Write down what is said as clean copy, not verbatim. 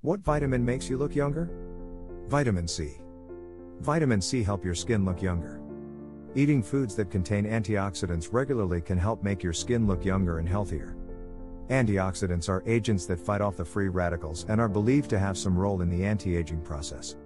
What vitamin makes you look younger? Vitamin C. Vitamin C help your skin look younger. Eating foods that contain antioxidants regularly can help make your skin look younger and healthier. Antioxidants are agents that fight off the free radicals and are believed to have some role in the anti-aging process.